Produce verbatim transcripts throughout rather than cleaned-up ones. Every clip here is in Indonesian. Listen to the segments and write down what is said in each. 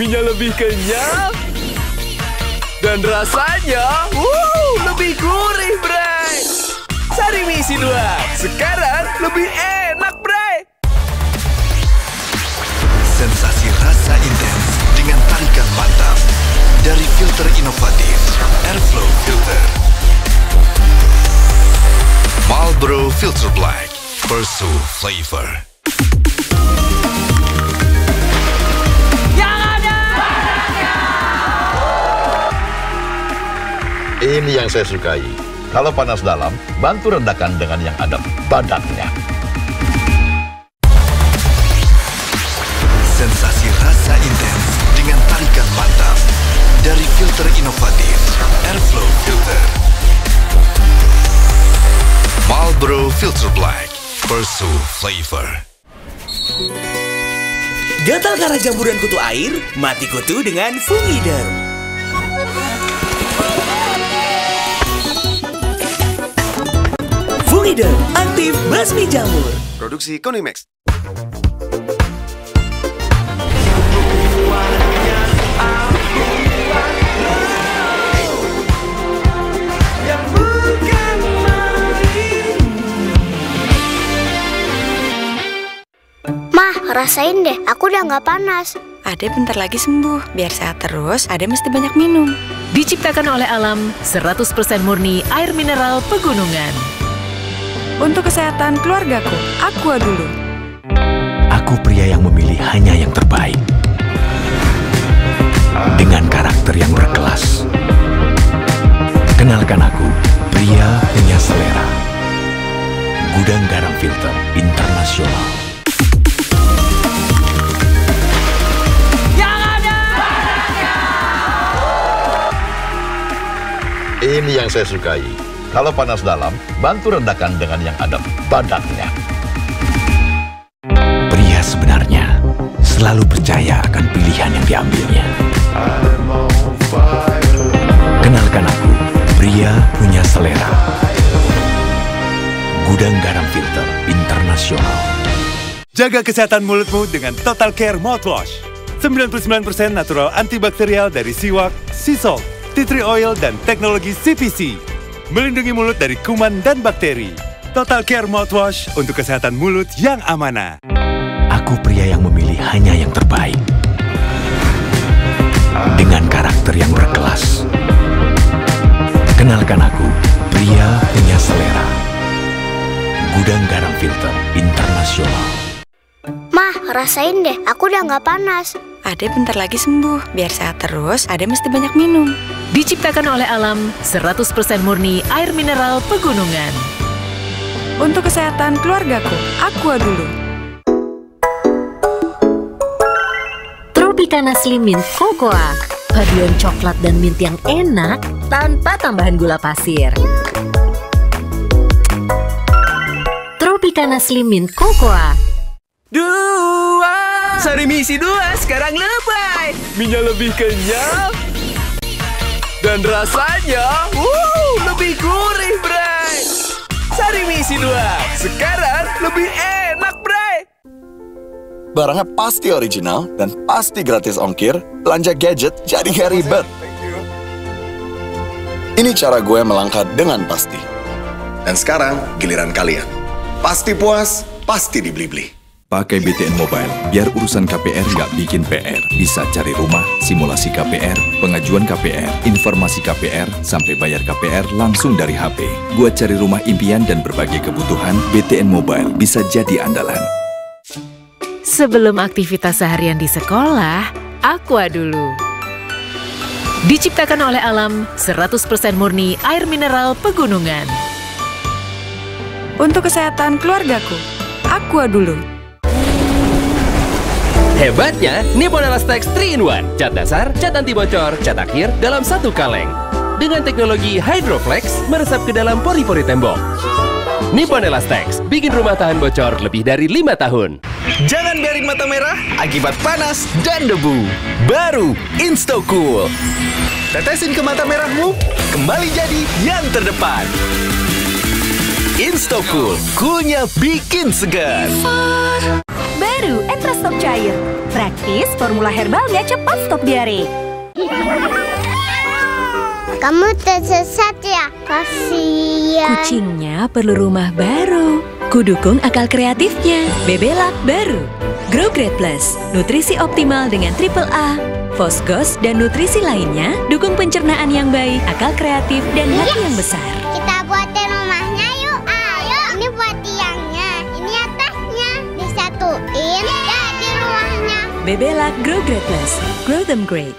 Minyak lebih kenyal. Dan rasanya, wuh, lebih gurih, Bray. Sarimi isi dua, sekarang lebih enak, Bray. Sensasi rasa intens dengan tarikan mantap dari filter inovatif Airflow Filter. Marlboro Filter Black, Pursue Flavor. Ini yang saya sukai. Kalau panas dalam, bantu redakan dengan yang ada badaknya. Sensasi rasa intens dengan tarikan mantap dari filter inovatif Airflow Filter. Marlboro Filter Black, Pursue Flavor. Gatal karena jamburan kutu air? Mati kutu dengan Fungiderm. Fungiderm, aktif basmi jamur. Produksi Konimax. Mah, rasain deh, aku udah nggak panas. Ade bentar lagi sembuh. Biar sehat terus, Ade mesti banyak minum. Diciptakan oleh alam, seratus persen murni air mineral pegunungan. Untuk kesehatan keluargaku, Aqua dulu. Aku pria yang memilih hanya yang terbaik. Dengan karakter yang berkelas. Kenalkan aku, pria punya selera. Gudang Garam Filter Internasional. Ini yang saya sukai. Kalau panas dalam, bantu redakan dengan yang ada badaknya. Pria sebenarnya selalu percaya akan pilihan yang diambilnya. Kenalkan aku, pria punya selera. Gudang Garam Filter Internasional. Jaga kesehatan mulutmu dengan Total Care Mouthwash. sembilan puluh sembilan persen natural antibakterial dari siwak, sea salt, tea tree oil, dan teknologi C P C. Melindungi mulut dari kuman dan bakteri. Total Care Mouthwash untuk kesehatan mulut yang amanah. Aku pria yang memilih hanya yang terbaik. Dengan karakter yang berkelas. Kenalkan aku, pria punya selera. Gudang Garam Filter Internasional. Mah, rasain deh, aku udah nggak panas. Ade bentar lagi sembuh. Biar sehat terus, Ade mesti banyak minum. Diciptakan oleh alam, seratus persen murni air mineral pegunungan. Untuk kesehatan keluargaku, Aqua dulu. Tropicana Slim Mint Cocoa. Paduan coklat dan mint yang enak tanpa tambahan gula pasir. Tropicana Slim Mint Cocoa. Dua. Sarimi isi dua, sekarang lebay. Minyak lebih kenyal. Dan rasanya, wuh, lebih gurih, Bray. Sarimi isi dua, sekarang lebih enak, Bray. Barangnya pasti original dan pasti gratis ongkir. Belanja gadget jadi gak ribet. Ini cara gue melangkah dengan pasti. Dan sekarang giliran kalian. Pasti puas, pasti dibeli-beli. Pakai B T N Mobile, biar urusan K P R nggak bikin P R. Bisa cari rumah, simulasi K P R, pengajuan K P R, informasi K P R, sampai bayar K P R langsung dari H P. Buat cari rumah impian dan berbagai kebutuhan, B T N Mobile bisa jadi andalan. Sebelum aktivitas seharian di sekolah, Aqua dulu. Diciptakan oleh alam, seratus persen murni air mineral pegunungan. Untuk kesehatan keluargaku, Aqua dulu. Hebatnya, Nippon Elastex tiga in satu. Cat dasar, cat anti bocor, cat akhir dalam satu kaleng. Dengan teknologi Hydroflex, meresap ke dalam pori-pori tembok. Nippon Elastex, bikin rumah tahan bocor lebih dari lima tahun. Jangan biarin mata merah akibat panas dan debu. Baru Instocool. Tetesin ke mata merahmu, kembali jadi yang terdepan. Instocool, coolnya bikin segar. Baru Entra Stop Cair. Praktis, formula herbalnya cepat stop diare. Kamu tersesat ya? Kasihan. Kucingnya perlu rumah baru. Kudukung akal kreatifnya. Bebelak baru. Grow Great Plus, nutrisi optimal dengan triple A. Fosgos dan nutrisi lainnya dukung pencernaan yang baik, akal kreatif, dan hati yang besar. Kita buatin rumahnya yuk. Ayo. Ini buat tiangnya, ini atasnya. Disatuin jadi rumahnya. Bebelak Grow Great Plus. Grow them great.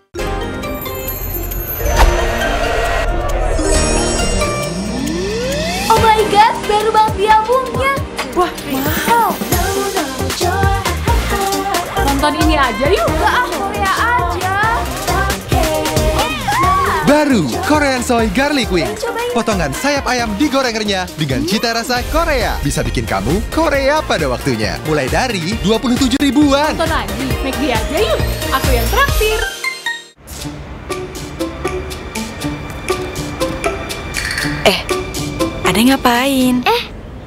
Oh my god, baru banget di albumnya. Wah, mahal. Nonton ini aja yuk. Enggak ah, Korea aja. Baru Korean Soy Garlic Wings. Potongan sayap ayam digoreng renyah dengan cita rasa Korea. Bisa bikin kamu Korea pada waktunya. Mulai dari dua puluh tujuh ribuan. Nonton lagi, McD aja yuk. Aku yang traktir. Eh, Ade ngapain? Eh,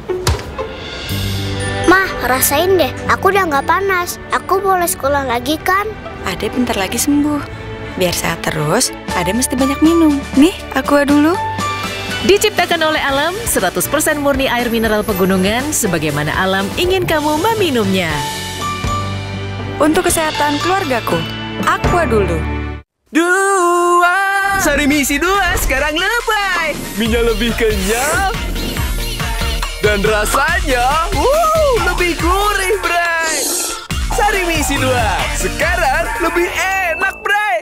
Mah, rasain deh. Aku udah nggak panas. Aku boleh sekolah lagi kan? Ade bentar lagi sembuh. Biar sehat terus, Ade mesti banyak minum. Nih, aqua dulu. Diciptakan oleh alam, seratus persen murni air mineral pegunungan, sebagaimana alam ingin kamu meminumnya. Untuk kesehatan keluargaku, aqua dulu. Dua. Sari misi dua sekarang lebay. Minyak lebih kenyal. Dan rasanya, wuh, lebih gurih, Bray. Sari misi dua sekarang lebih enak, Bray.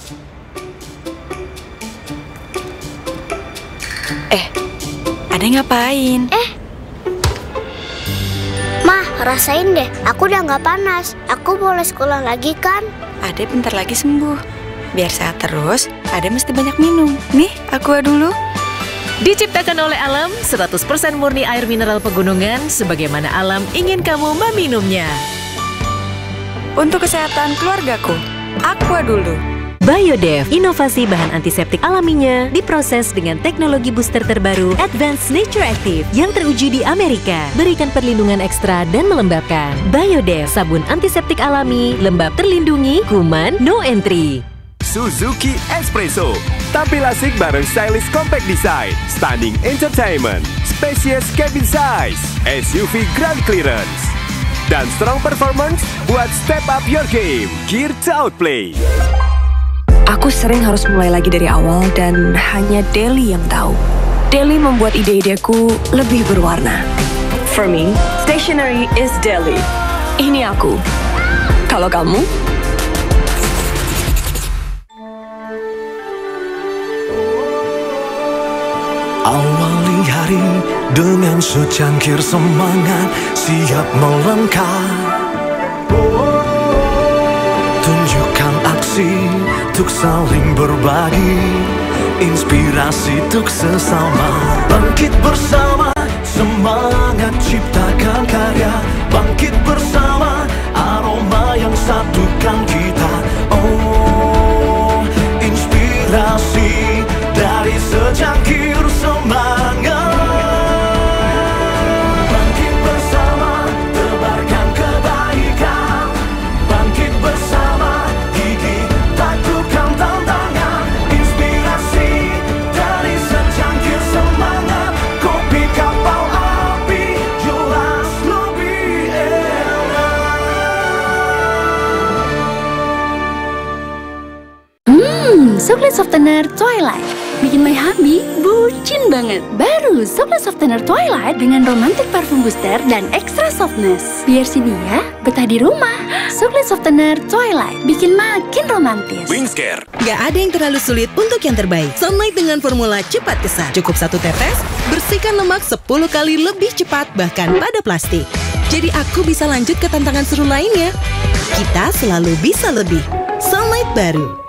Eh, Ade ngapain? Eh, Mah, rasain deh. Aku udah nggak panas. Aku boleh sekolah lagi kan? Ade bentar lagi sembuh. Biar sehat terus, Ade mesti banyak minum. Nih, aqua dulu. Diciptakan oleh alam, seratus persen murni air mineral pegunungan, sebagaimana alam ingin kamu meminumnya. Untuk kesehatan keluargaku, aqua dulu. Biodev, inovasi bahan antiseptik alaminya diproses dengan teknologi booster terbaru Advanced Nature Active yang teruji di Amerika. Berikan perlindungan ekstra dan melembabkan. Biodev, sabun antiseptik alami, lembab terlindungi, kuman, no entry. Suzuki Espresso. Tampil asik bareng stylish compact design, stunning entertainment, spacious cabin size, S U V grand clearance, dan strong performance buat step up your game. Gear to outplay. Aku sering harus mulai lagi dari awal dan hanya Deli yang tahu. Deli membuat ide-ideku lebih berwarna. For me, stationery is Deli. Ini aku. Kalau kamu? Awali hari dengan secangkir semangat, siap melangkah. Tunjukkan aksi untuk saling berbagi, inspirasi untuk sesama. Bangkit bersama, semangat ciptakan karya. Bangkit bersama, aroma yang satukan kita. Oh, inspirasi dari secangkir semangat. Bangkit bersama, tebarkan kebaikan. Bangkit bersama, gigi taklukan tantangan. Inspirasi dari secangkir semangat. Kopi kapal api, jelas lebih enak. Hmm, coklat softener Twilight bikin my hubby bucin banget. Baru coklat softener Twilight dengan romantic parfum booster dan extra softness. Biar si dia betah di rumah. Coklat softener Twilight bikin makin romantis. Wingscare. Gak ada yang terlalu sulit untuk yang terbaik. Sunlight dengan formula cepat kesan. Cukup satu tetes, bersihkan lemak sepuluh kali lebih cepat bahkan pada plastik. Jadi aku bisa lanjut ke tantangan seru lainnya. Kita selalu bisa lebih. Sunlight baru.